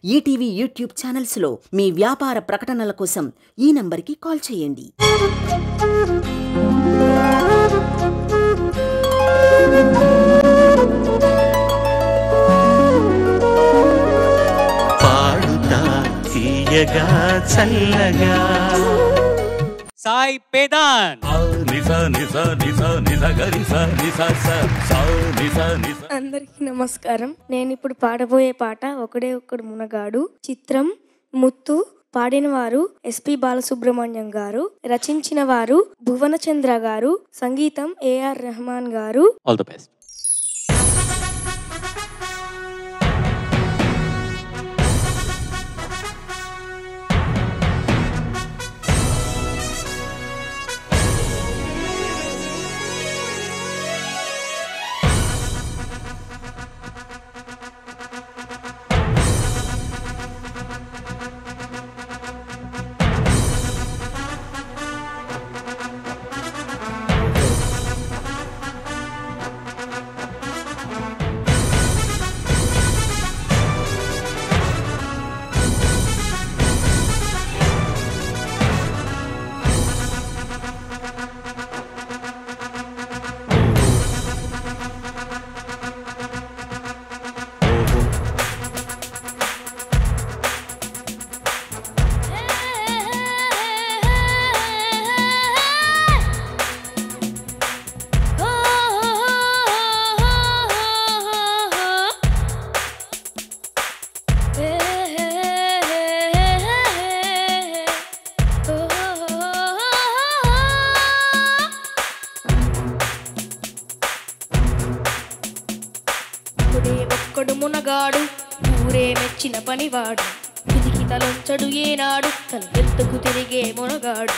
ETV YouTube ఛానల్స్లో మీ వ్యాపార ప్రకటనల కోసం ఈ నంబర్కి కాల్ చేయండి. పాడుతా తీయగా చల్లగా సాయి పేదాన్ అందరికీ నమస్కారం. నేను ఇప్పుడు పాడబోయే పాట ఒకడే ఒక్కడు మునగాడు. చిత్రం ముత్తు. పాడిన వారు ఎస్పి బాలసుబ్రహ్మణ్యం గారు, రచించిన వారు భువనచంద్ర గారు, సంగీతం ఏఆర్ రెహమాన్ గారు. All the best. ఒక్కడు మునగాడు, ఊరే మెచ్చిన పనివాడు, విధికి తలొంచడు ఏనాడు, తన ఎత్తుకు తిరిగే మునగాడు.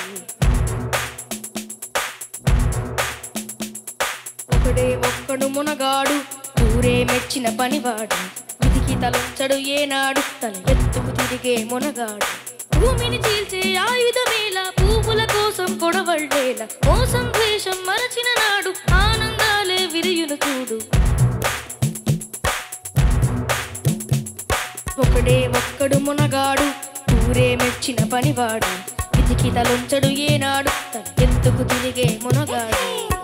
ఒకడే ఒక్కడు మునగాడు, ఊరే మెచ్చిన పనివాడు, విధికి తలొంచడు ఏనాడు, తన ఎత్తుకు తిరిగే మునగాడు. భూమిని చీల్చే ఆయుధమేల, పువ్వుల కోసం కొడవళ్ళేల, మోసం ద్వేషం మరచిన నాడు, ఆనందాలే విరియును చూడు. ఒకడే ఒక్కడు మునగాడు, ఊరే మెచ్చిన పనివాడు, విధికి తలొంచడు ఏనాడు, తన ఎత్తుకు తిరిగే మునగాడు.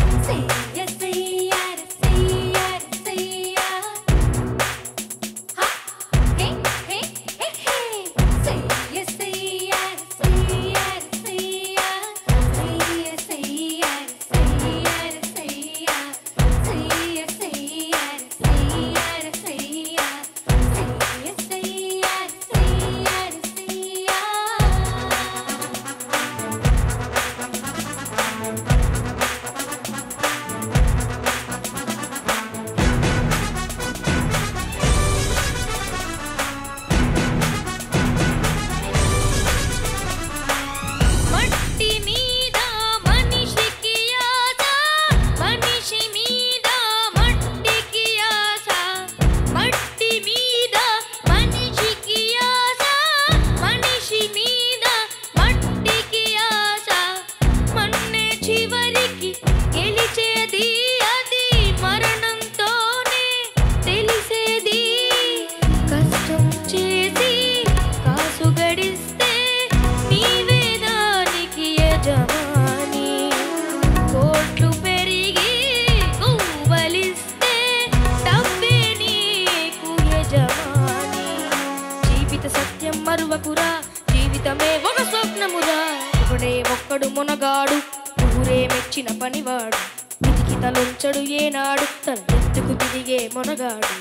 మరువకురా, జీవితమే ఒక స్వప్నమురా. ఒకడే ఒక్కడు మునగాడు, ఊరే మెచ్చిన పనివాడు, విధికి తలొంచడు ఏనాడు, తన ఎత్తుకు తిరిగే మునగాడు.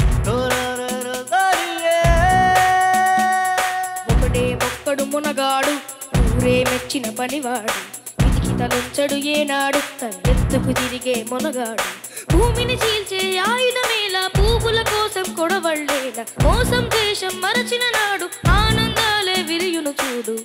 ఒకడే ఒక్కడు మునగాడు, ఊరే మెచ్చిన పనివాడు, విధికి తలొంచడు ఏనాడు, తన ఎత్తుకు తిరిగే మునగాడు. భూమిని చీల్చే ఆయుధమేల, పువ్వుల కోసం కొడవళ్ళేల, మోసం ద్వేషం మరచిన నాడు, ఆనందాలే విరియును చూడు.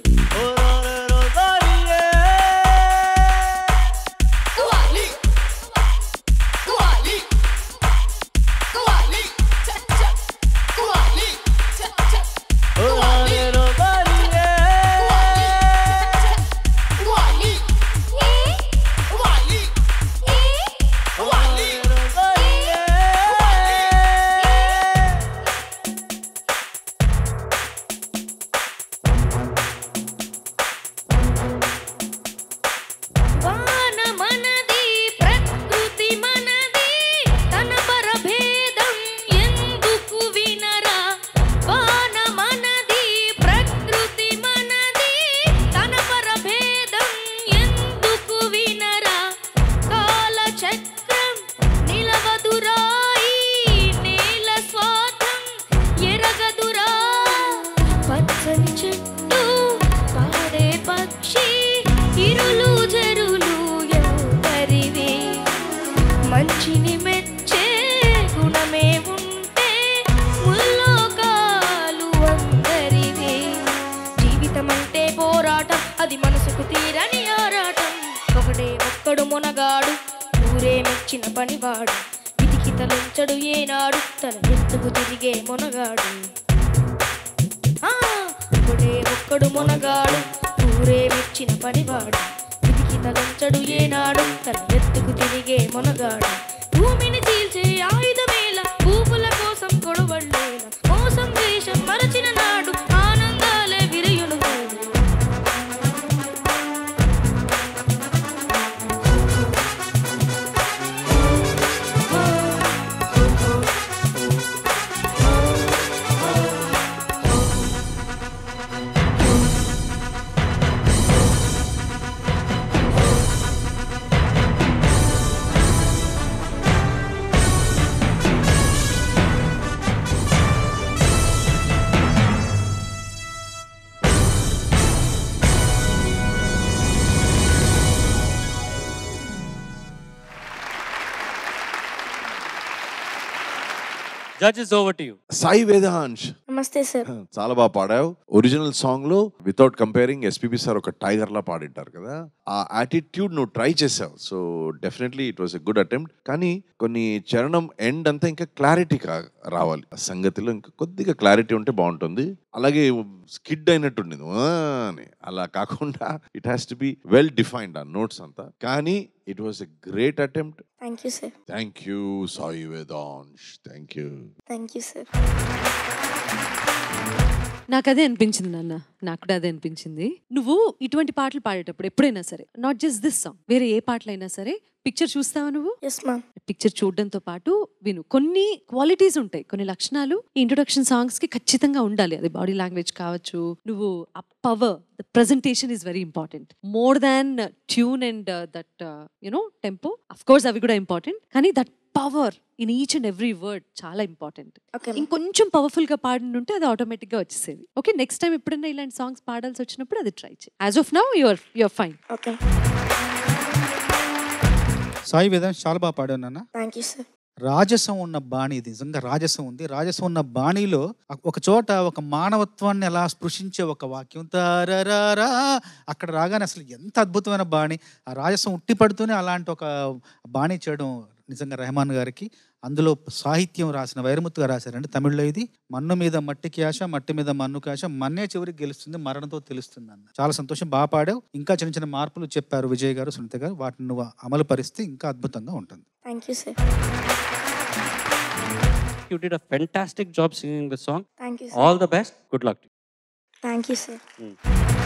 అది మనసుకు తీరని ఆరాటం. ఒకడే ఒక్కడు మునగాడు, ఊరే మెచ్చిన పనివాడు, విధికి తలంచడు ఏనాడు, తన ఎత్తుకు తిరిగే మునగాడు. ఒకడే ఒక్కడు మునగాడు, ఊరే మెచ్చిన పనివాడు, విధికి తలంచడు ఏనాడు, తన ఎత్తుకు తిరిగే మునగాడు. భూమిని చీల్చే ఆయుధమేల, పూపుల కోసం గొడవళ్ళేల, మోసం దేశం మరచిన నాడు ఆనందాలే విరయులు. Judges, over to you. Sai Vedansh, నమస్తే సార్. చాలా బాగా పాడావు. ఒరిజినల్ సాంగ్ లో వితౌట్ కంపేరింగ్ ఎస్పీబీ సార్ ఒక టైగర్ లా పాడింటారు కదా, ఆ యాటిట్యూడ్ నువ్వు ట్రై చేసావు. So definitely it was a good attempt. కానీ కొన్ని చరణం ఎండ్ అంతా ఇంకా క్లారిటీ రావాలి. ఆ సంగతిలో ఇంకా కొద్దిగా క్లారిటీ ఉంటే బాగుంటుంది. అలాగే స్కిడ్ అయినట్టుండింది అని, అలా కాకుండా it has to be well defined ఆ నోట్స్ అంతా. కానీ it was a great attempt. Thank you sir. Thank you Sai Vedansh, thank you. Thank you sir. నాకు అదే అనిపించింది నాన్న, నాకు కూడా అదే అనిపించింది. నువ్వు ఇటువంటి పాటలు పాడేటప్పుడు ఎప్పుడైనా సరే, నాట్ జస్ట్ దిస్ సాంగ్, వేరే ఏ పాటలైనా సరే పిక్చర్ చూస్తావా నువ్వు? Yes ma'am. పిక్చర్ చూడడంతో పాటు విను, కొన్ని క్వాలిటీస్ ఉంటాయి, కొన్ని లక్షణాలు ఈ ఇంట్రొడక్షన్ సాంగ్స్ కి ఖచ్చితంగా ఉండాలి. అది బాడీ లాంగ్వేజ్ కావచ్చు, నువ్వు ఆ power, the presentation is very important, more than tune and that you know tempo. Of course అవి కూడా ఇంపార్టెంట్, కానీ that power in each and every word చాలా ఇంపార్టెంట్. ఇంకొంచెం పవర్ఫుల్ గా పాడినుంటే అది ఆటోమేటిక్ గా వచ్చేసేది. ఓకే, నెక్స్ట్ టైం ఎప్పుడైనా ఇలాంటి సాంగ్స్ పాడాల్సి వచ్చినప్పుడు అది ట్రై చేయి. As of now your fine. Okay. Sai Vedansh, చాలా బాగా పాడావు నాన్న. Thank you sir. రాజసం ఉన్న బాణి, ఇది నిజంగా రాజసం ఉంది. రాజసం ఉన్న బాణీలో ఒక చోట ఒక మానవత్వాన్ని ఎలా స్పృశించే ఒక వాక్యం తారారా, అక్కడ రాగానే అసలు ఎంత అద్భుతమైన బాణి. ఆ రాజసం ఉట్టిపడుతూనే అలాంటి ఒక బాణి చేయడం నిజంగా రెహమాన్ గారికి. అందులో సాహిత్యం రాసిన వైరముత్తు గారు రాశారండి తమిళ్లో. ఇది మన్ను మీద మట్టికి ఆశ, మట్టి మీద మన్నుకి ఆశ, మన్నే చివరికి గెలుస్తుంది, మరణంతో తెలుస్తుంది అన్న. చాలా సంతోషం, బాగా పాడావు. ఇంకా చిన్న చిన్న మార్పులు చెప్పారు విజయ్ గారు, సునీత గారు, వాటిని నువ్వు అమలు పరిస్తే ఇంకా అద్భుతంగా ఉంటుంది. Thank you sir. You did a fantastic job singing the song. Thank you All the best. Good luck to you. Thank you sir.